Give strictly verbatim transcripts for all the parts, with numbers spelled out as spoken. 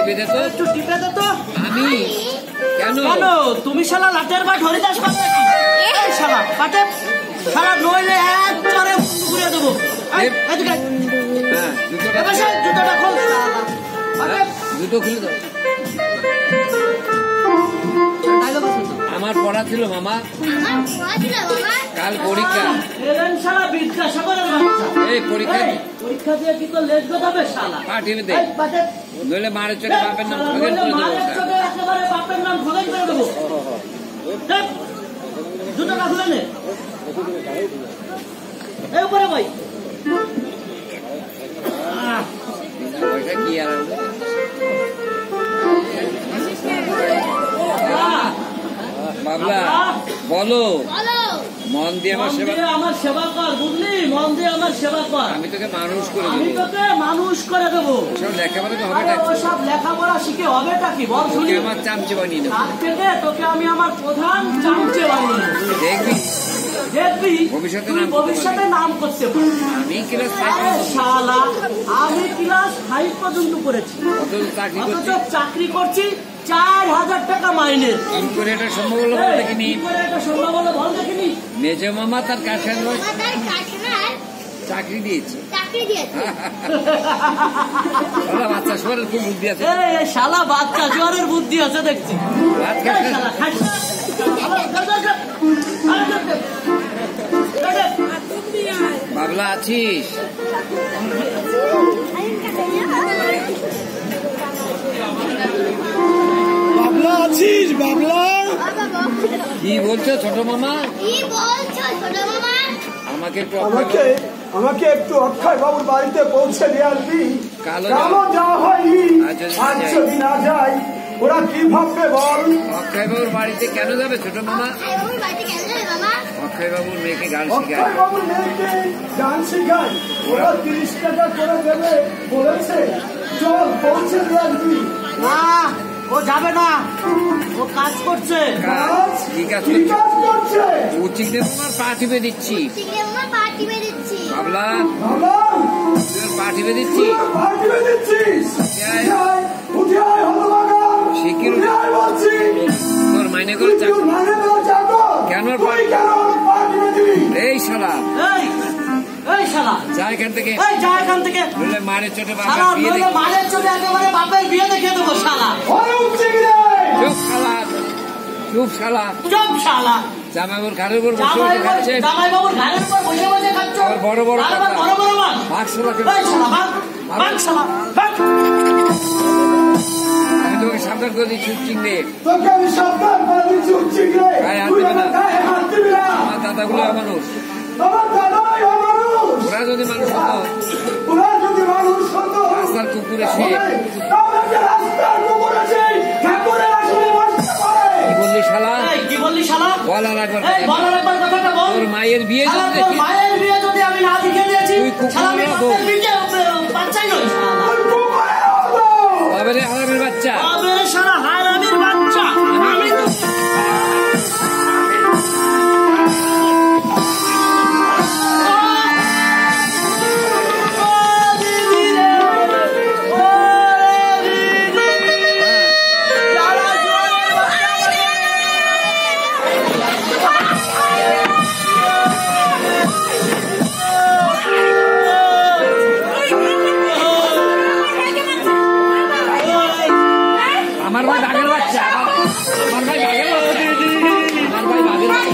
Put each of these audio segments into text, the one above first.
টিপে দে তো, একটু টিপে দে তো। আমি কেন কেন তুমি শালা লাটের বাট হরিদাস পাবে নাকি? এই শালা পাটে শালা নইলে এক চরে বন্ধ করে দেবো। এই এদিকে হ্যাঁ জুতোটা এবার সে জুতোটা খোল শালা পাটে জুতো খুলে দাও। আমার পড়া ছিল মামা, কাল পরীক্ষা। শালা বিদ্যাসাগরের বাচ্চা এই পরীক্ষা পরীক্ষা দিয়ে কি তো লেজ গোটাবে শালা? পাঠিয়ে দে, নইলে মারের চোখে বাপের নাম খগেন করে দেবো। একেবারে বাপের নাম খগেন করে দেবো। জুতোটা খুলে নে, এই উপরে ভাই। পয়সা কি আর বাবলা বলো, মন দিয়ে আমার সেবা, আমার সেবা কর, বুঝলি? মন দিয়ে আমার সেবা কর, আমি তোকে মানুষ করে আমি তোকে মানুষ করে দেবো। সব লেখাপড়া তো হবে, সব লেখাপড়া শিখে হবেটা কি বল শুনি? আমার চামচে বানিয়ে দেবো। আজ থেকে তোকে আমি আমার প্রধান চামচে বানিয়ে দেবো। দেখবি দেখবি ভবিষ্যতে তুই ভবিষ্যতে নাম করতে পারবি। আমি ক্লাস শালা আমি ক্লাস ফাইভ পর্যন্ত করেছি, চাকরি অথচ চাকরি করছি চার হাজার টাকা মাইনে। কি করে এটা সম্ভব হলো বল দেখিনি? কি করে এটা সম্ভব হলো বল দেখিনি? মেজ মামা তার কারখানায় চাকরি দিয়েছে। বাচ্চা শোয়ারের খুব বুদ্ধি আছে। এই শালা বাচ্চা জোয়ারের বুদ্ধি আছে দেখছি। বাবলা আছিস? বাবলা আছিস? বাবলা কি বলছো ছোট মামা? কি বলছো ছোট মামা? আমাকে একটু আমাকে আমাকে একটু অক্ষয় বাবুর বাড়িতে পৌঁছে দিয়ে আসবি। কালো যাওয়া হয়নি, আজ যদি না যাই ওরা কি ভাববে বল? অক্ষয় বাবুর বাড়িতে কেন যাবে ছোট মামা? অক্ষয় বাবুর মেয়েকে গান শেখায়। অক্ষয় বাবুর মেয়েকে গান শেখায়, ওরা তিরিশ টাকা করে দেবে বলেছে। চল পৌঁছে দিয়ে আসবি। না ও যাবে না, ও কাজ করছে। কাজ? কি কাজ কি কাজ করছে? উচিত তোমার পা টিপে দিচ্ছি। বাবলা বাবা তোর পা টিপে দিচ্ছি। পা টিপে দিচ্ছিস? উঠে আয় হতভাগা, শিখির উঠে আয় বলছি। তোর মাইনে করে তুই তোর মাইনে করে চাকর, কেন তুই কেন পা টিপে দিবি? এই শালা, এই এই শালা যা এখান থেকে, এই যা এখান থেকে। নইলে মারের চোটে শালা বাপের বিয়ে নইলে দেখি। মারের চোটে একেবারে বাপের বিয়ে দেখিয়ে দেবো শালা। ওরে উঠছে কি রে? চুপ শালা, চুপ শালা। চুপ শালা। জামাইবাবুর ঘাড়ের উপর বসে বসে খাচ্ছে। জামাই বাবুর ঘাড়ের উপর বসে বসে খাচ্ছ। আর বড় বড় আর আবার কথা। বড় বড় মাল। ভাগ শালাকে। এই শালা ভাগ, ভাগ শালা, ভাগ। আমি তোকে সাবধান করে দিচ্ছি চিংড়ে। তোকে আমি সাবধান করে দিচ্ছি উঠছে কি রে? গায়ে হাত তুই দিবি না। আমার গায়ে হাত দিবি না। আমার দাদাগুলো মানুষ, আমার দাদাই মানুষ। ওরা যদি মানুষ হতো, ওরা যদি মানুষ হতো রাস্তার কুকুরে শুয়ে তাহলে যে রাস্তার কুকুর আছে ঠাকুরের আসলে বসতে পারে। কি বললি শালা? এই কি বললি শালা? বল আর একবার এই বলার একবার কথাটা বল। তোর মায়ের বিয়ে শালা যদি তোর দেখি, মায়ের বিয়ে যদি আমি না দেখে দিয়েছি, তুই কুকুরের শালা আমি বউ। বাপের বিয়ে বাচ্চাই নই শালা। তুই কুকুরের মতো। বাবারে আরামের বাচ্চা। আবে শালা হারামির বাচ্চা। আমি তো আমার ভাই বাঘের বাচ্চা, আমার ভাই বাঘের বাচ্চা, আমার ভাই বাঘের বাচ্চা।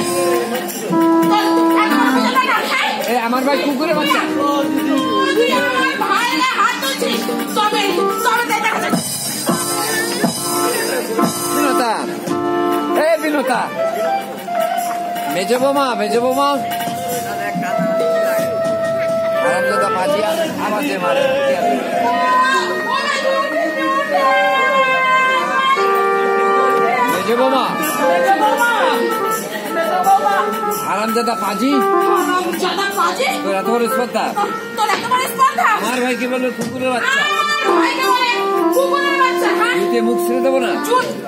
এই আমার ভাই কুকুরের বাচ্চা। বিনোতা, এ বিনোতা, মেজো বোমা, মেজো বোমা, আরামদাদা পাজি আওয়াজে মারে। মেজো বোমা, আরামদাদা পাজি, তোর এত বড় স্পর্ধা। আমার ভাই কি বললো কুকুরের বাচ্চা? তুই মুখ ছেড়ে দেবো না।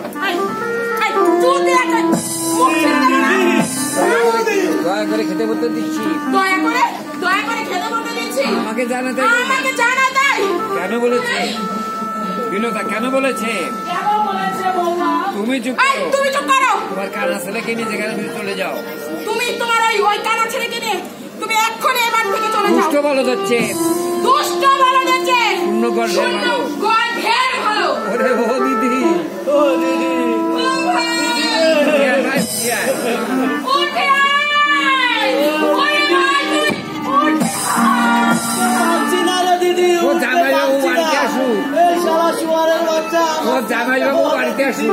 দয়া করে খেতে বলতে দিচ্ছি। দয়া করে দয়া করে খেতে বলতে দিচ্ছি। আমাকে জানাতে আমাকে জানাতে কেন বলেছি? বিনোদা কেন বলেছে? কেন বলেছে বৌমা? তুমি চুপ এই, করো। তুমি চুপ করো। তোমার কানা ছেলেকে নিয়ে যেখানে খুশি চলে যাও। তুমি তোমার ওই ওই কানা ছেলেকে নিয়ে তুমি এক্ষুনি এবার থেকে চলে যাও। দুষ্ট বলদ হচ্ছে। দুষ্ট বলো যাচ্ছে। শূন্য গর্ভের ভালো। গর্ভের ভালো। ওরে ও দিদি, ও দিদি, ও ভাই। ইয়া ভাই, ইয়া। উঠে আয়। ওরে ভাই, তুমি উঠে আয়। পাচ্ছি না রে দিদি, ও উঠতে জামাইবাবু পারছি না। বাড়িতে আসুক। এই শালা শুয়ারের বাচ্চা, ও জামাইবাবু বাড়িতে আসুক।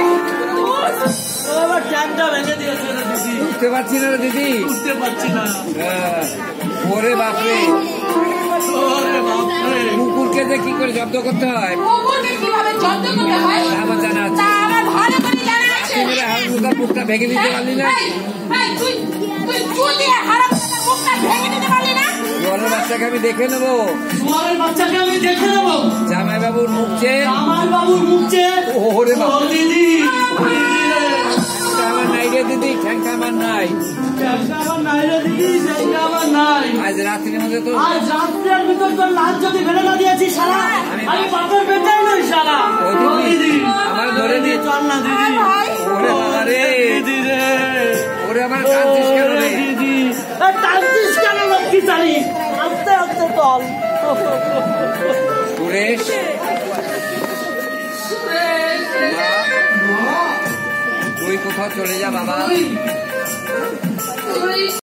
ও এবার ট্যাঙ্কটা ভেঙে দিয়েছে রে দিদি, বুঝতে পারছি না রে দিদি। উঠতে পারছি না। হ্যাঁ। ওরে বাপরে, ওরে বাপরে, কুকুরকে যে কি করে জব্দ করতে হয় কুকুরকে কিভাবে যত্ন করতে হয় তা আমার জানা আছে। তা আমার ভালো করে জানা আছে। তুই মেরে হাড়ুটার মুখটা ভেঙে দিতে পারলি না? এই, এই, তুই তুই চুল দিয়ে হারামজাদার মুখটা ভেঙে দিতে পারলি না? বড় বাচ্চাকে আমি দেখে নেবো। শুয়ারের বাচ্চাকে আমি দেখে নেবো। জামাইবাবুর মুখ চেয়ে আমার বাবুর মুখ চেয়ে। ওরে বাবা। ও দিদি, আমার নাই রে দিদি, ঠ্যাংটা আমার নাই। ট্যাঙ্কটা আমার নাই রে দিদি, ট্যাঙ্কটা আমার নাই। আজ রাত্রির মধ্যে তো আজ রাত্রের ভিতর তোর লাশ যদি ফেলে না দিয়েছি শালা, আমি- আমি বাপের বেটাই নই শালা। ও ও দিদি, দিদি, আমার ধরে দিয়ে চল না দিদি। ভাই। ওরে বাবা রে, দিদি রে, ওরে আমার কাঁদছিস কেন রে? ও দিদি, এ টানছিস কেন লক্ষ্মী চালি? আস্তে আস্তে চল। সুরেশ, মা, তুই কোথাও চলে যা বাবা।